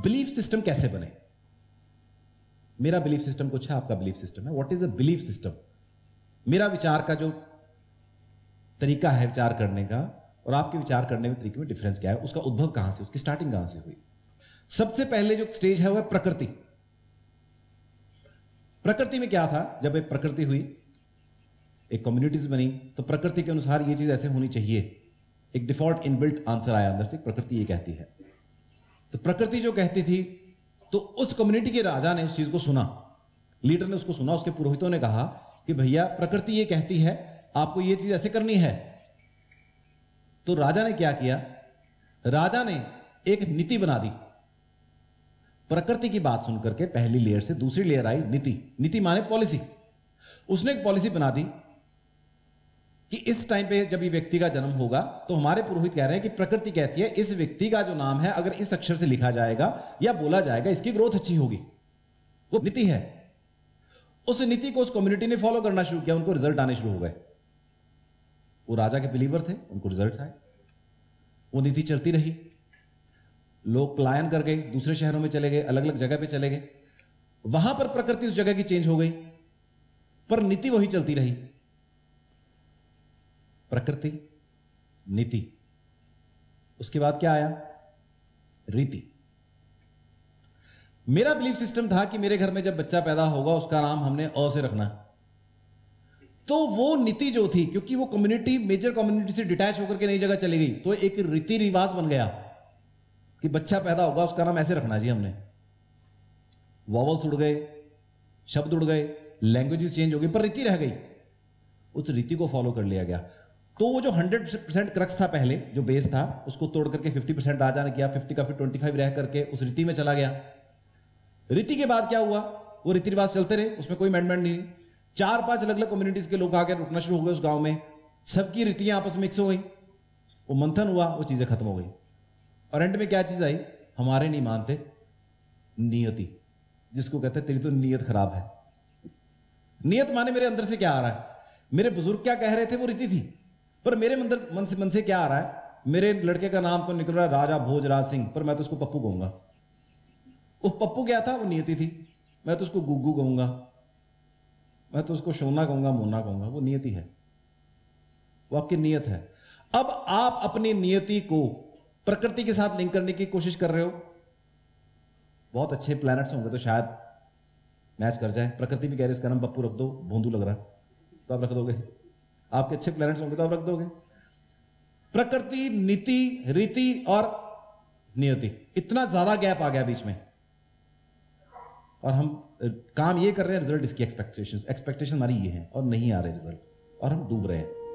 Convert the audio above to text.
Belief system कैसे बने? मेरा बिलीफ सिस्टम कुछ है, आपका बिलीफ सिस्टम है। What is a belief system? मेरा विचार का जो तरीका है विचार करने का और आपके विचार करने में तरीके में डिफरेंस क्या है, उसका उद्भव कहां से, उसकी स्टार्टिंग कहां से हुई? सबसे पहले जो स्टेज है वो है प्रकृति। प्रकृति में क्या था? जब एक प्रकृति हुई, एक कम्युनिटीज बनी, तो प्रकृति के अनुसार ये चीज ऐसे होनी चाहिए, एक डिफॉल्ट इनबिल्ट आंसर आया अंदर से, प्रकृति ये कहती है। तो प्रकृति जो कहती थी, तो उस कम्युनिटी के राजा ने उस चीज को सुना, लीडर ने उसको सुना, उसके पुरोहितों ने कहा कि भैया प्रकृति ये कहती है, आपको ये चीज ऐसे करनी है। तो राजा ने क्या किया? राजा ने एक नीति बना दी। प्रकृति की बात सुनकर के पहली लेयर से दूसरी लेयर आई नीति। नीति माने पॉलिसी। उसने एक पॉलिसी बना दी कि इस टाइम पे जब ये व्यक्ति का जन्म होगा तो हमारे पुरोहित कह रहे हैं कि प्रकृति कहती है इस व्यक्ति का जो नाम है अगर इस अक्षर से लिखा जाएगा या बोला जाएगा, इसकी ग्रोथ अच्छी होगी। वो नीति है। उस नीति को उस कम्युनिटी ने फॉलो करना शुरू किया, उनको रिजल्ट आने शुरू हो गए। वो राजा के बिलीवर थे, उनको रिजल्ट आए। वो नीति चलती रही, लोग पलायन कर गए, दूसरे शहरों में चले गए, अलग अलग जगह पे चले गए। वहां पर प्रकृति उस जगह की चेंज हो गई, पर नीति वही चलती रही। प्रकृति, नीति, उसके बाद क्या आया? रीति। मेरा बिलीफ सिस्टम था कि मेरे घर में जब बच्चा पैदा होगा उसका नाम हमने अ से रखना। तो वो नीति जो थी, क्योंकि वो कम्युनिटी मेजर कम्युनिटी से डिटैच होकर के नई जगह चली गई, तो एक रीति रिवाज बन गया कि बच्चा पैदा होगा उसका नाम ऐसे रखना जी हमने। वॉवल्स उड़ गए, शब्द उड़ गए, लैंग्वेजेस चेंज हो गई, पर रीति रह गई। उस रीति को फॉलो कर लिया गया। तो वो जो 100% क्रक्स था पहले, जो बेस था, उसको तोड़ करके 50% राजा ने किया, 50 का फिर 25 रह करके उस रीति में चला गया। रीति के बाद क्या हुआ? वो रीति रिवाज चलते रहे, उसमें कोई अमेंडमेंट नहीं। 4-5 अलग अलग कम्युनिटीज के लोग आके रुकना शुरू हो गए उस गांव में, सबकी रीतियां आपस में मिक्स हो गई। वो मंथन हुआ, वो चीजें खत्म हो गई। और एंड में क्या चीज आई? हमारे नहीं मानते, नियति, जिसको कहते हैं तेरी तो नीयत खराब है। नियत माने मेरे अंदर से क्या आ रहा है? मेरे बुजुर्ग क्या कह रहे थे वो रीति थी, पर मेरे मन से क्या आ रहा है? मेरे लड़के का नाम तो निकल रहा है राजा भोजराज सिंह, पर मैं तो उसको पप्पू कहूंगा। वो पप्पू क्या था? वो नियति थी। मैं तो उसको गुग्गू कहूंगा, मैं तो उसको सोना कहूंगा, मोना कहूंगा। वो नियति है, वो आपकी नियत है। अब आप अपनी नियति को प्रकृति के साथ लिंक करने की कोशिश कर रहे हो। बहुत अच्छे प्लैनेट्स होंगे तो शायद मैच कर जाए। प्रकृति भी कह रही है इसका नाम पप्पू रख दो, भोंदू लग रहा है, तो आप रख दोगे। आपके अच्छे प्लैनेट्स होंगे तो आप रख दोगे। प्रकृति, नीति, रीति और नियति, इतना ज्यादा गैप आ गया बीच में, और हम काम ये कर रहे हैं, रिजल्ट इसकी एक्सपेक्टेशन हमारी ये है, और नहीं आ रहे रिजल्ट, और हम डूब रहे हैं।